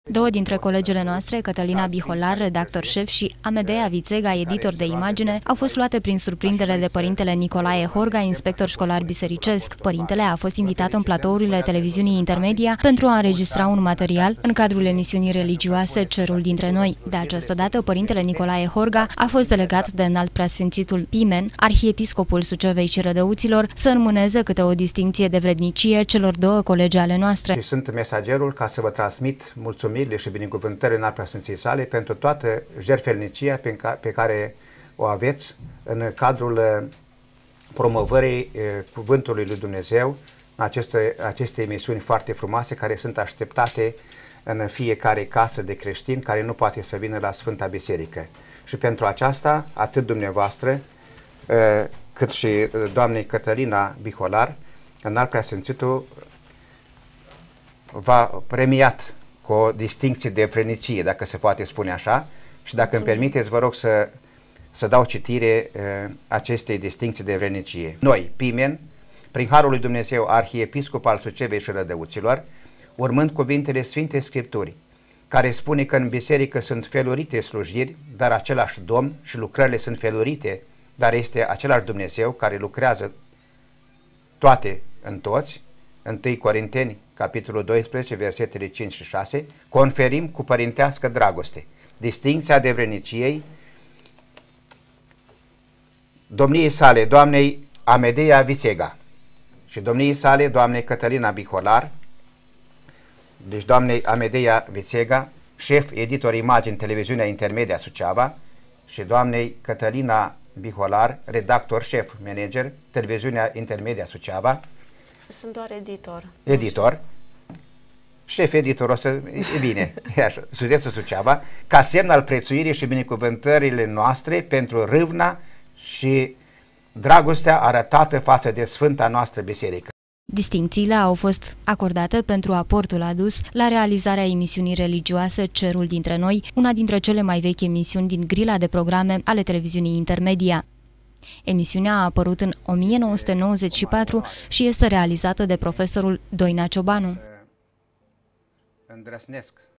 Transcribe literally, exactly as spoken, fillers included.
Două dintre colegele noastre, Cătălina Biholar, redactor șef, și Amedea Vițega, editor de imagine, au fost luate prin surprindere de părintele Nicolae Horga, inspector școlar bisericesc. Părintele a fost invitat în platourile televiziunii Intermedia pentru a înregistra un material în cadrul emisiunii religioase Cerul dintre noi. De această dată, părintele Nicolae Horga a fost delegat de înalt preasfințitul Pimen, arhiepiscopul Sucevei și Rădăuților, să înmâneze câte o distincție de vrednicie celor două colege ale noastre. Și sunt mesagerul ca să vă transmit mulțumiri și binecuvântările în preasfinției sale pentru toată jertfelnicia pe care o aveți în cadrul promovării Cuvântului lui Dumnezeu, în aceste, aceste emisiuni foarte frumoase care sunt așteptate în fiecare casă de creștini care nu poate să vină la Sfânta Biserică. Și pentru aceasta, atât dumneavoastră, cât și doamnei Cătălina Biholar, înalt preasfințitul v-a premiat cu o distincție de vrednicie, dacă se poate spune așa, și dacă îmi permiteți, vă rog să, să dau citire uh, acestei distincții de vrednicie. Noi, Pimen, prin Harul lui Dumnezeu, arhiepiscop al Sucevei și Rădăuților, urmând cuvintele Sfintei Scripturii, care spune că în biserică sunt felurite slujiri, dar același Domn, și lucrările sunt felurite, dar este același Dumnezeu care lucrează toate în toți, întâi Corinteni, capitolul doisprezece, versetele cinci și șase, conferim cu părintească dragoste distincția de vredniciei domniei sale, doamnei Amedea Vițega, și domniei sale, doamnei Cătălina Biholar, deci doamnei Amedea Vițega, șef editor imagini televiziunea Intermedia Suceava, și doamnei Cătălina Biholar, redactor șef manager televiziunea Intermedia Suceava. Sunt doar editor. Editor. Șef editor, o să... E bine, e așa, județul Suceava, ca semn al prețuirii și binecuvântările noastre pentru râvna și dragostea arătată față de Sfânta noastră Biserică. Distincțiile au fost acordate pentru aportul adus la realizarea emisiunii religioase Cerul dintre noi, una dintre cele mai vechi emisiuni din grila de programe ale televiziunii Intermedia. Emisiunea a apărut în o mie nouă sute nouăzeci și patru și este realizată de profesorul Doina Ciobanu. Îndrăznesc